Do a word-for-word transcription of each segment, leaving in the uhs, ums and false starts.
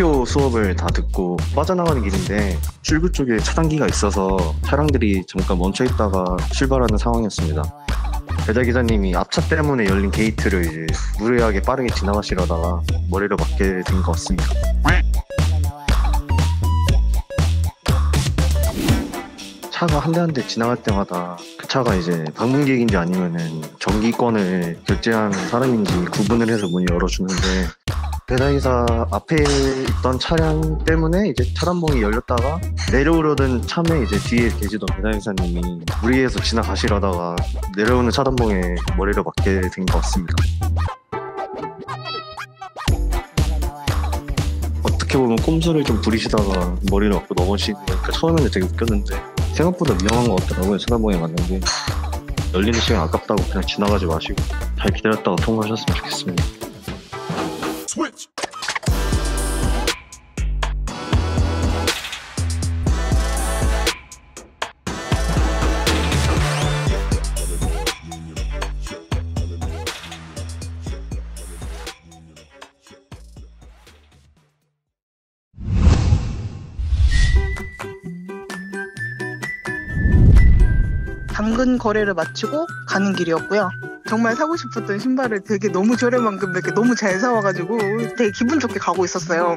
학교 수업을 다 듣고 빠져나가는 길인데 출구 쪽에 차단기가 있어서 차량들이 잠깐 멈춰 있다가 출발하는 상황이었습니다. 배달 기사님이 앞차 때문에 열린 게이트를 이제 무례하게 빠르게 지나가시려다가 머리를 맞게 된 것 같습니다. 차가 한 대 한 대 지나갈 때마다 그 차가 이제 방문객인지 아니면은 정기권을 결제한 사람인지 구분을 해서 문을 열어주는데, 배달기사 앞에 있던 차량 때문에 이제 차단봉이 열렸다가 내려오려던 참에 이제 뒤에 계시던 배달기사님이 무리해서 지나가시려다가 내려오는 차단봉에 머리를 맞게 된 것 같습니다. 어떻게 보면 꼼수를 좀 부리시다가 머리를 맞고 넘어지니까 처음에는 되게 웃겼는데 생각보다 위험한 것 같더라고요. 차단봉에 맞는 게. 열리는 시간 아깝다고 그냥 지나가지 마시고 잘 기다렸다가 통과하셨으면 좋겠습니다. Switch. 당근 거래를 마치고 가는 길이었고요. 정말 사고 싶었던 신발을 되게 너무 저렴한 금액에 너무 잘 사와가지고 되게 기분 좋게 가고 있었어요.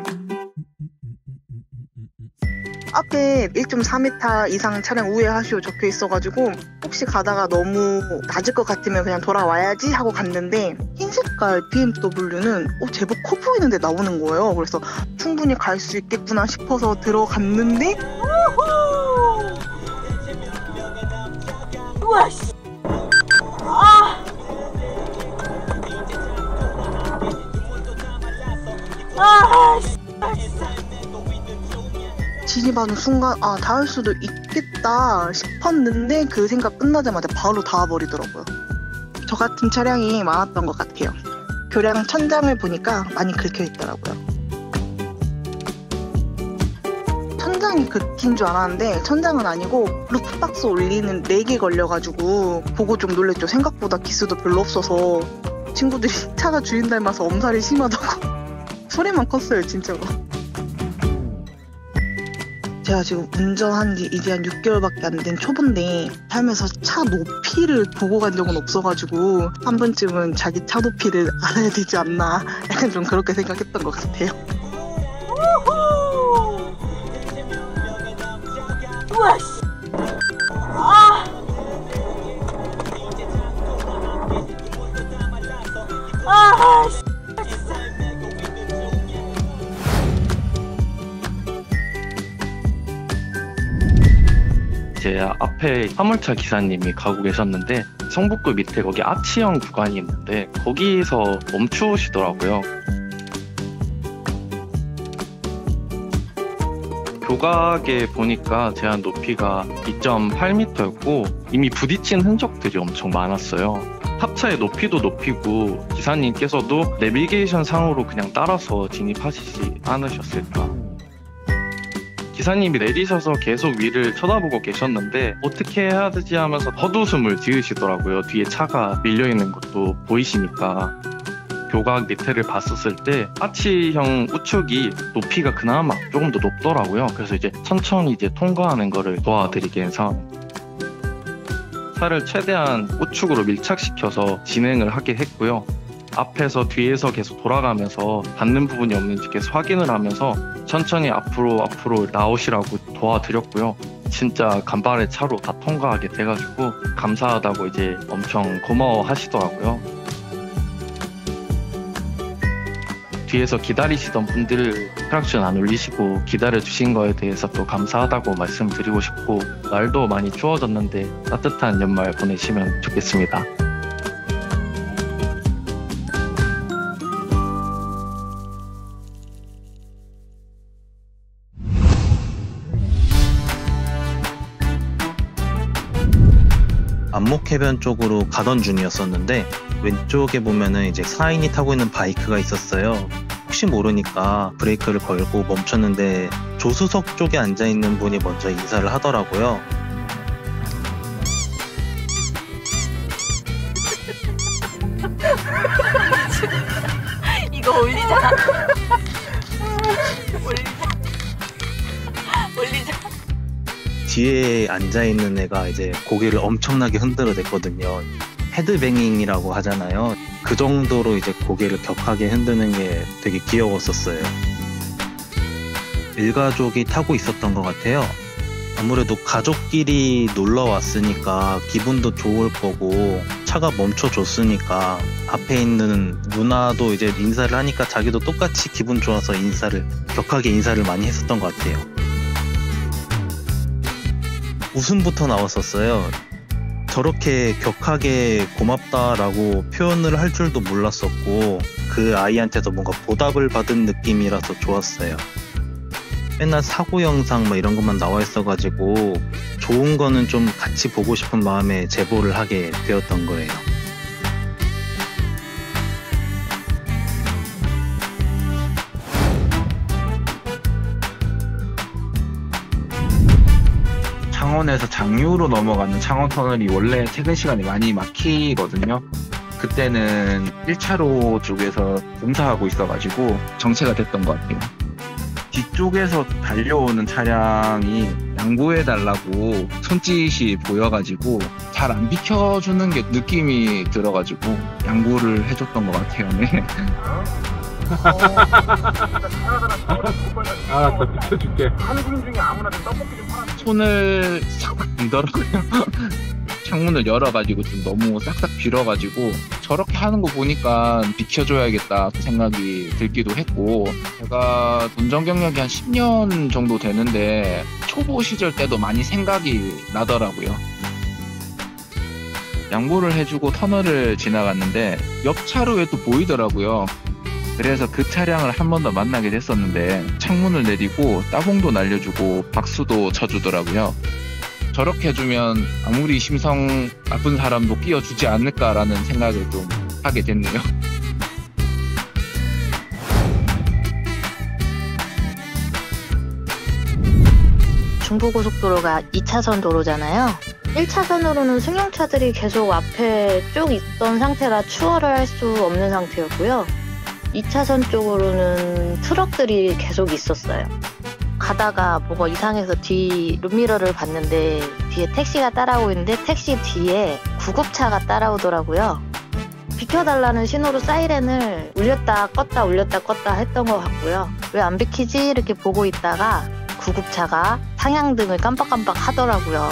앞에 일 점 사 미터 이상 차량 우회하시오 적혀 있어가지고 혹시 가다가 너무 낮을 것 같으면 그냥 돌아와야지 하고 갔는데 흰 색깔 비엠더블유는 어, 제법 커 보이는데 나오는 거예요. 그래서 충분히 갈 수 있겠구나 싶어서 들어갔는데 우와 씨. 아. 아, 진짜. 진입하는 순간 아 닿을 수도 있겠다 싶었는데 그 생각 끝나자마자 바로 닿아버리더라고요. 저 같은 차량이 많았던 것 같아요. 교량 천장을 보니까 많이 긁혀있더라고요. 천장이 긁힌 줄 알았는데 천장은 아니고 루프박스 올리는 렉이 걸려가지고 보고 좀 놀랬죠. 생각보다 기스도 별로 없어서 친구들이 차가 주인 닮아서 엄살이 심하다고 소리만 컸어요 진짜로. 제가 지금 운전한 지 이제 한 육 개월밖에 안 된 초보인데 살면서 차 높이를 보고 간 적은 없어가지고 한 번쯤은 자기 차 높이를 알아야 되지 않나 약간 좀 그렇게 생각했던 것 같아요. 우와 씨. 아. 아 씨. 제 앞에 화물차 기사님이 가고 계셨는데 성북구 밑에 거기 아치형 구간이 있는데 거기서 멈추시더라고요. 교각에 보니까 제한 높이가 이 점 팔 미터였고 이미 부딪힌 흔적들이 엄청 많았어요. 탑차의 높이도 높이고 기사님께서도 내비게이션 상으로 그냥 따라서 진입하시지 않으셨을까. 기사님이 내리셔서 계속 위를 쳐다보고 계셨는데 어떻게 해야 되지 하면서 헛웃음을 지으시더라고요. 뒤에 차가 밀려있는 것도 보이시니까. 교각 밑에를 봤었을 때 아치형 우측이 높이가 그나마 조금 더 높더라고요. 그래서 이제 천천히 이제 통과하는 거를 도와드리게 한 상황. 차를 최대한 우측으로 밀착시켜서 진행을 하게 했고요. 앞에서 뒤에서 계속 돌아가면서 닿는 부분이 없는지 계속 확인을 하면서 천천히 앞으로 앞으로 나오시라고 도와드렸고요. 진짜 간발의 차로 다 통과하게 돼가지고 감사하다고 이제 엄청 고마워 하시더라고요. 뒤에서 기다리시던 분들 크락션 안 울리시고 기다려주신 거에 대해서 또 감사하다고 말씀드리고 싶고, 날도 많이 추워졌는데 따뜻한 연말 보내시면 좋겠습니다. 안목해변 쪽으로 가던 중이었었는데 왼쪽에 보면은 이제 사 인이 타고 있는 바이크가 있었어요. 혹시 모르니까 브레이크를 걸고 멈췄는데 조수석 쪽에 앉아있는 분이 먼저 인사를 하더라고요. 이거 올리잖아. 뒤에 앉아있는 애가 이제 고개를 엄청나게 흔들어댔거든요. 헤드뱅잉이라고 하잖아요. 그 정도로 이제 고개를 격하게 흔드는 게 되게 귀여웠었어요. 일가족이 타고 있었던 것 같아요. 아무래도 가족끼리 놀러 왔으니까 기분도 좋을 거고 차가 멈춰줬으니까 앞에 있는 누나도 이제 인사를 하니까 자기도 똑같이 기분 좋아서 인사를 격하게 인사를 많이 했었던 것 같아요. 웃음부터 나왔었어요. 저렇게 격하게 고맙다라고 표현을 할 줄도 몰랐었고 그 아이한테도 뭔가 보답을 받은 느낌이라서 좋았어요. 맨날 사고 영상 뭐 이런 것만 나와 있어가지고 좋은 거는 좀 같이 보고 싶은 마음에 제보를 하게 되었던 거예요. 창원에서 장유로 넘어가는 창원터널이 원래 퇴근 시간에 많이 막히거든요. 그때는 일 차로 쪽에서 공사하고 있어가지고 정체가 됐던 것 같아요. 뒤쪽에서 달려오는 차량이 양보해달라고 손짓이 보여가지고 잘 안 비켜주는 게 느낌이 들어가지고 양보를 해줬던 것 같아요. 네. 알았어, 비켜줄게. 손을 싹 들더라고요. 창문을 열어가지고 좀 너무 싹싹 빌어가지고 저렇게 하는 거 보니까 비켜줘야겠다 생각이 들기도 했고, 제가 운전 경력이 한 십 년 정도 되는데 초보 시절 때도 많이 생각이 나더라고요. 양보를 해주고 터널을 지나갔는데 옆 차로에 또 보이더라고요. 그래서 그 차량을 한 번 더 만나게 됐었는데 창문을 내리고 따봉도 날려주고 박수도 쳐주더라고요. 저렇게 해주면 아무리 심성 나쁜 사람도 끼워주지 않을까라는 생각을 좀 하게 됐네요. 중부고속도로가 이 차선 도로잖아요. 일 차선으로는 승용차들이 계속 앞에 쭉 있던 상태라 추월을 할 수 없는 상태였고요. 이 차선 쪽으로는 트럭들이 계속 있었어요. 가다가 뭐가 이상해서 뒤 룸미러를 봤는데 뒤에 택시가 따라오고 있는데 택시 뒤에 구급차가 따라오더라고요. 비켜달라는 신호로 사이렌을 울렸다 껐다 울렸다 껐다 했던 것 같고요. 왜 안 비키지? 이렇게 보고 있다가 구급차가 상향등을 깜빡깜빡 하더라고요.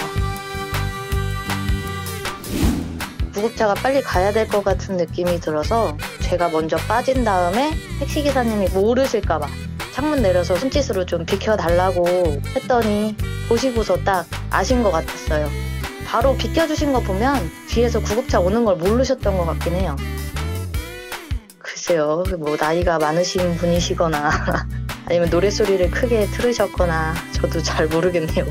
구급차가 빨리 가야 될 것 같은 느낌이 들어서 제가 먼저 빠진 다음에 택시기사님이 모르실까봐 창문 내려서 손짓으로 좀 비켜달라고 했더니 보시고서 딱 아신 것 같았어요. 바로 비켜주신 거 보면 뒤에서 구급차 오는 걸 모르셨던 것 같긴 해요. 글쎄요, 뭐 나이가 많으신 분이시거나 아니면 노랫소리를 크게 틀으셨거나 저도 잘 모르겠네요.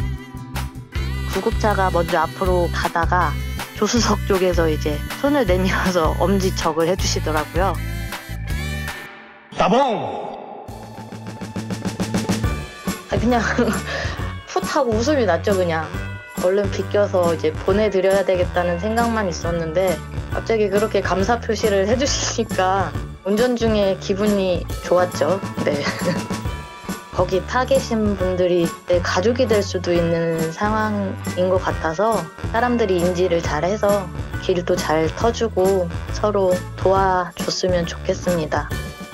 구급차가 먼저 앞으로 가다가 조수석 쪽에서 이제 손을 내밀어서 엄지척을 해주시더라고요. 따봉! 그냥 풋 하고 웃음이 났죠. 그냥 얼른 비껴서 이제 보내드려야 되겠다는 생각만 있었는데 갑자기 그렇게 감사 표시를 해주시니까 운전 중에 기분이 좋았죠. 네. 거기 타 계신 분들이 내 가족이 될 수도 있는 상황인 것 같아서 사람들이 인지를 잘해서 길도 잘 터주고 서로 도와줬으면 좋겠습니다.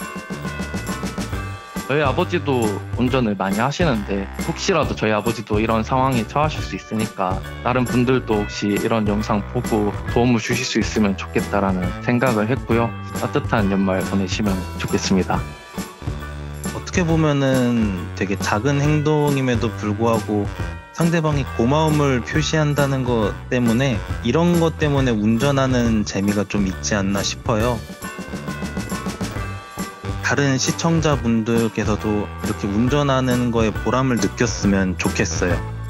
저희 아버지도 운전을 많이 하시는데 혹시라도 저희 아버지도 이런 상황에 처하실 수 있으니까 다른 분들도 혹시 이런 영상 보고 도움을 주실 수 있으면 좋겠다라는 생각을 했고요. 따뜻한 연말 보내시면 좋겠습니다. 어떻게 보면은 되게 작은 행동임에도 불구하고 상대방이 고마움을 표시한다는 것 때문에 이런 것 때문에 운전하는 재미가 좀 있지 않나 싶어요. 다른 시청자분들께서도 이렇게 운전하는 거에 보람을 느꼈으면 좋겠어요.